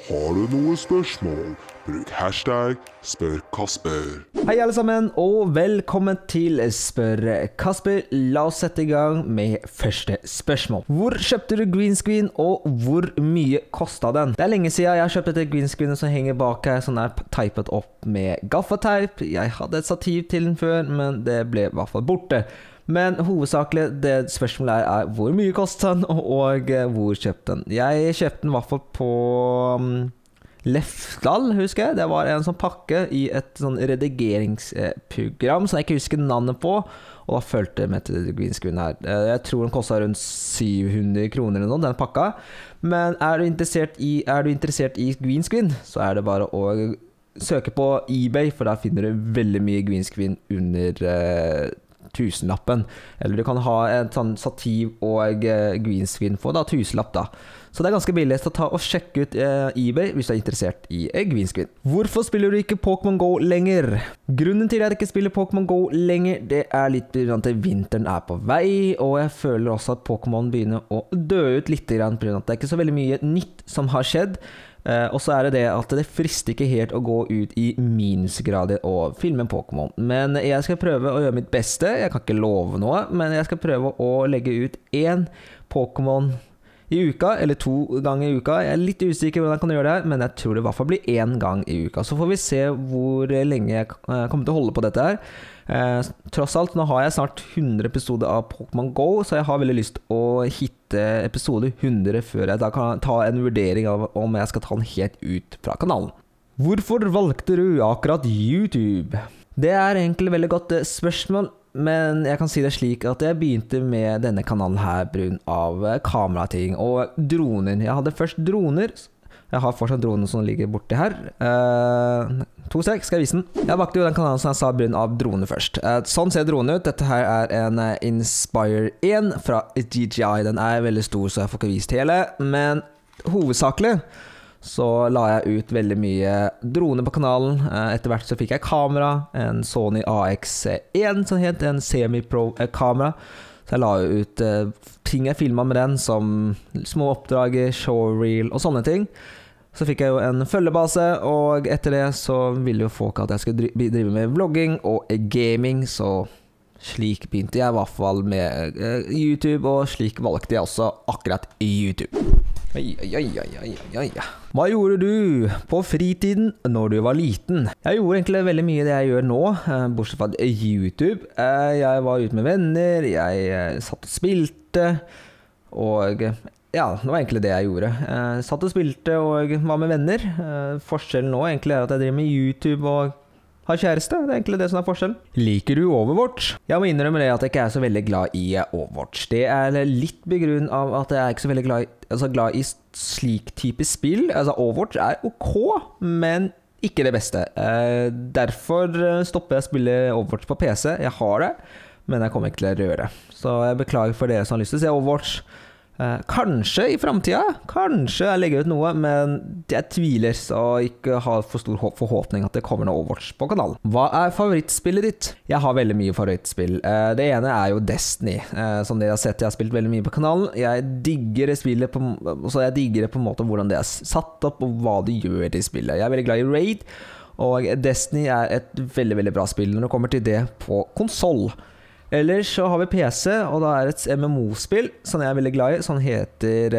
Har du noe spørsmål? Bruk hashtag spør Kasper. Hei alle sammen, og velkommen til Spør Kasper. La oss sette i gang med første spørsmål. Hvor kjøpte du green screen, og hvor mye kostet den? Det er lenge siden jeg har kjøpt dette green screenet som henger bak her, som er typet opp med gaffateip. Jeg hadde et stativ til den før, men det ble i hvert fall borte. Men hovedsakelig det spørsmålet er hvor mye kostet den, og hvor kjøpte den. Jeg kjøpte den i hvert fall på Lefdal, husker jeg. Det var en sånn pakke i et sånn redigeringsprogram som jeg ikke husker navnet på, og da følte jeg med til green screen her. Jeg tror den kostet rundt 700 kroner eller noe, den pakka. Men er du interessert i green screen, så er det bare å søke på eBay, for da finner du veldig mye green screen under tusenlappen. Eller du kan ha en sånn stativ og green screen for da tusenlapp da. Så det er ganske billig, så ta og sjekk ut eBay hvis du er interessert i green screen. Hvorfor spiller du ikke Pokémon Go lenger? Grunnen til at jeg ikke spiller Pokémon Go lenger, det er litt på grunn av at vinteren er på vei, og jeg føler også at Pokémon begynner å dø ut litt grann, på grunn av at det er ikke så veldig mye nytt som har skjedd. Og så er det at det frister ikke helt å gå ut i minusgrader og filme Pokémon. Men jeg skal prøve å gjøre mitt beste. Jeg kan ikke love noe, men jeg skal prøve å legge ut en Pokémon i uka, eller 2 ganger i uka. Jeg er litt usikker hvordan jeg kan gjøre det her, men jeg tror det i hvert fall blir 1 gang i uka. Så får vi se hvor lenge jeg kommer til å holde på dette her. Tross alt, nå har jeg snart 100 episoder av Pokémon Go, så jeg har veldig lyst å hitte episode 100 før jeg da kan ta en vurdering av om jeg skal ta den helt ut fra kanalen. Hvorfor valgte du akkurat YouTube? Det er egentlig et veldig godt spørsmål, men jeg kan si det slik at jeg begynte med denne kanalen her på grunn av kamerating og droner. Jeg hadde først droner. Jeg har fortsatt droner som ligger borte her. 2 sek, skal jeg vise den. Jeg valgte jo den kanalen som jeg sa på grunn av droner først. Sånn ser dronen ut. Dette her er en Inspire 1 fra DJI. Den er veldig stor, så jeg får ikke vist hele. Men hovedsakelig så la jeg ut veldig mye droner på kanalen. Etter hvert så fikk jeg kamera, en Sony AX1 som het en semi-pro kamera. Så jeg la ut ting jeg filmet med den, som små oppdrag, showreel og sånne ting. Så fikk jeg jo en følgebase, og etter det så ville jo folk at jeg skulle drive med vlogging og gaming, så slik begynte jeg i hvert fall med YouTube, og slik valgte jeg også akkurat YouTube. Hva gjorde du på fritiden når du var liten? Jeg gjorde egentlig veldig mye det jeg gjør nå, bortsett fra YouTube. Jeg var ute med venner, jeg satt og spilte, og ja, det var egentlig det jeg gjorde. Jeg satt og spilte og var med venner. Forskjellen nå egentlig er at jeg driver med YouTube og har kjæreste, det er egentlig det som er forskjellen. Liker du Overwatch? Jeg må innrømme det at jeg ikke er så veldig glad i Overwatch. Det er litt begrunnet av at jeg er ikke så veldig glad i slik type spill. Altså Overwatch er ok, men ikke det beste. Derfor stopper jeg å spille Overwatch på PC. Jeg har det, men jeg kommer ikke til å røre. Så jeg beklager for dere som har lyst til å se Overwatch. Kanskje i fremtiden, kanskje jeg legger ut noe, men jeg tviler, så ikke har for stor forhåpning at det kommer noe Overwatch på kanalen. Hva er favorittspillet ditt? Jeg har veldig mye favorittspill. Det ene er jo Destiny. Som dere har sett, jeg har spilt veldig mye på kanalen. Jeg digger det spillet så jeg digger det på en måte hvordan det er satt opp, og hva det gjør i spillet. Jeg er veldig glad i Raid, og Destiny er et veldig, veldig bra spill når det kommer til det på konsol. Ellers så har vi PC, og da er et MMO-spill som jeg er veldig glad i, som heter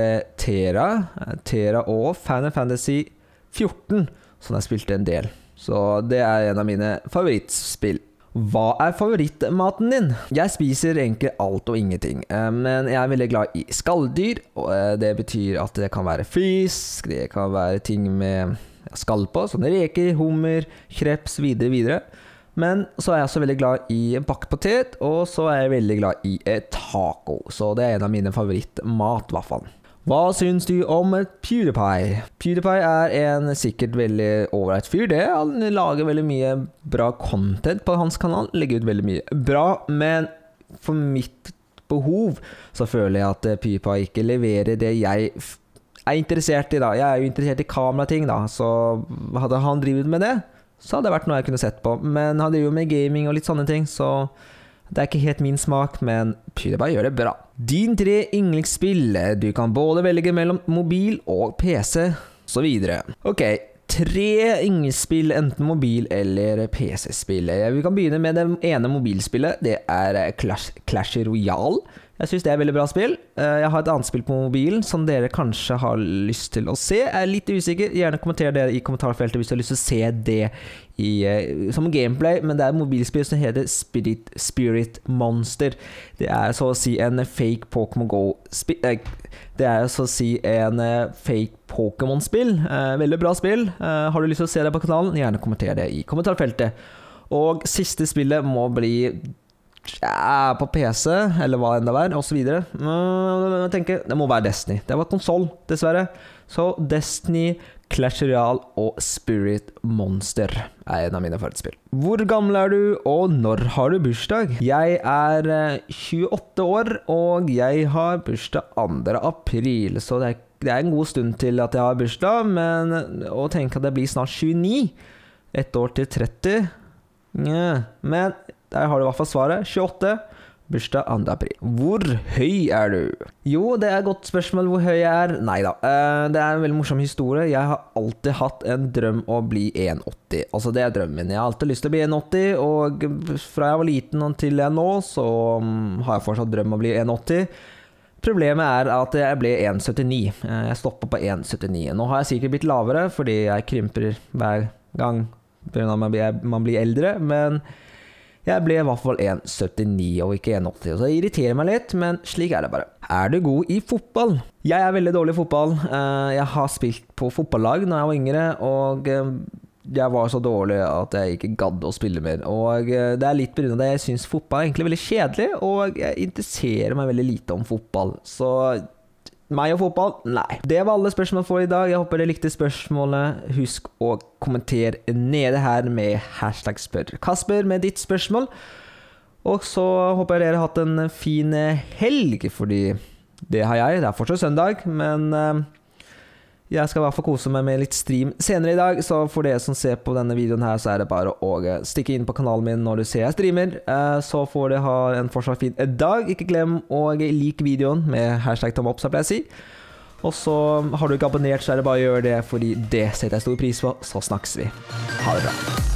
Terra og Final Fantasy 14, som jeg spilte en del. Så det er en av mine favorittspill. Hva er favorittmaten din? Jeg spiser egentlig alt og ingenting, men jeg er veldig glad i skalldyr, og det betyr at det kan være fisk, det kan være ting med skall på, sånne reker, hummer, kreps, videre. Men så er jeg også veldig glad i bakt potet, og så er jeg veldig glad i taco. Så det er en av mine favorittmat, i hvert fall. Hva synes du om PewDiePie? PewDiePie er en sikkert veldig overratt fyr, det. Han lager veldig mye bra content på hans kanal, legger ut veldig mye bra, men for mitt behov så føler jeg at PewDiePie ikke leverer det jeg er interessert i da. Jeg er jo interessert i kamerating da, så hadde han drivet med det, så hadde det vært noe jeg kunne sett på. Men han driver jo med gaming og litt sånne ting, så det er ikke helt min smak, men PewDiePie gjør det bra. Din 3 yndlingsspill. Du kan både velge mellom mobil og PC. så videre. Ok, 3 yndlingsspill, enten mobil eller PC-spill. Vi kan begynne med det ene mobilspillet, det Clash Royale. Jeg synes det veldig bra spill. Jeg har et annet spill på mobilen som dere kanskje har lyst til å se. Jeg litt usikker, gjerne kommenter det i kommentarfeltet hvis du har lyst til å se det som gameplay, men det et mobilspill som heter Spirit Monster. Det så å si en fake Pokémon Go det så å si en fake Pokémon-spill. Veldig bra spill. Har du lyst til å se det på kanalen, gjerne kommenter det i kommentarfeltet. Og siste spillet må bli på PC, eller hva enn det var, og så videre. Jeg tenker, det må være Destiny. Det var konsol, dessverre. Så Destiny, Clash Royale og Spirit Monster en av mine favorittspill. Hvor gammel du, og når har du bursdag? Jeg 28 år, og jeg har bursdag 2. april, så det en god stund til at jeg har bursdag, men å tenke at det blir snart 29, 1 år til 30, men der har du i hvert fall svaret. 28, bursdag 2. april. Hvor høy du? Jo, det et godt spørsmål hvor høy jeg Neida, det en veldig morsom historie. Jeg har alltid hatt en drøm å bli 1,80. Altså det drømmen min. Jeg har alltid lyst til å bli 1,80, og fra jeg var liten og til jeg nå, så har jeg fortsatt drøm å bli 1,80. Problemet at jeg ble 1,79. Jeg stoppet på 1,79. Nå har jeg sikkert blitt lavere, fordi jeg krymper hver gang man blir eldre, men jeg ble i hvert fall 1,79 og ikke 1,80, så det irriterer meg litt, men slik det bare. Du god i fotball? Jeg veldig dårlig i fotball. Jeg har spilt på fotballag når jeg var yngre, og jeg var så dårlig at jeg ikke gadd å spille mer. Og det litt på grunn av det. Jeg synes fotball egentlig veldig kjedelig, og jeg interesserer meg veldig lite om fotball. Så meg og fotball? Nei. Det var alle spørsmål for i dag. Jeg håper dere likte spørsmålet. Husk å kommentere nede her med #spør Kasper med ditt spørsmål. Og så håper jeg dere har hatt en fin helg, fordi det har jeg. Det fortsatt søndag, men jeg skal i hvert fall kose meg med litt stream senere i dag, så for dere som ser på denne videoen her, så det bare å stikke inn på kanalen min når du ser jeg streamer. Så får dere ha en fortsatt fin dag. Ikke glem å like videoen med #tomopp, så pleier jeg å si. Og så har du ikke abonnert, så det bare å gjøre det, fordi det setter jeg stor pris på. Så snakkes vi. Ha det bra.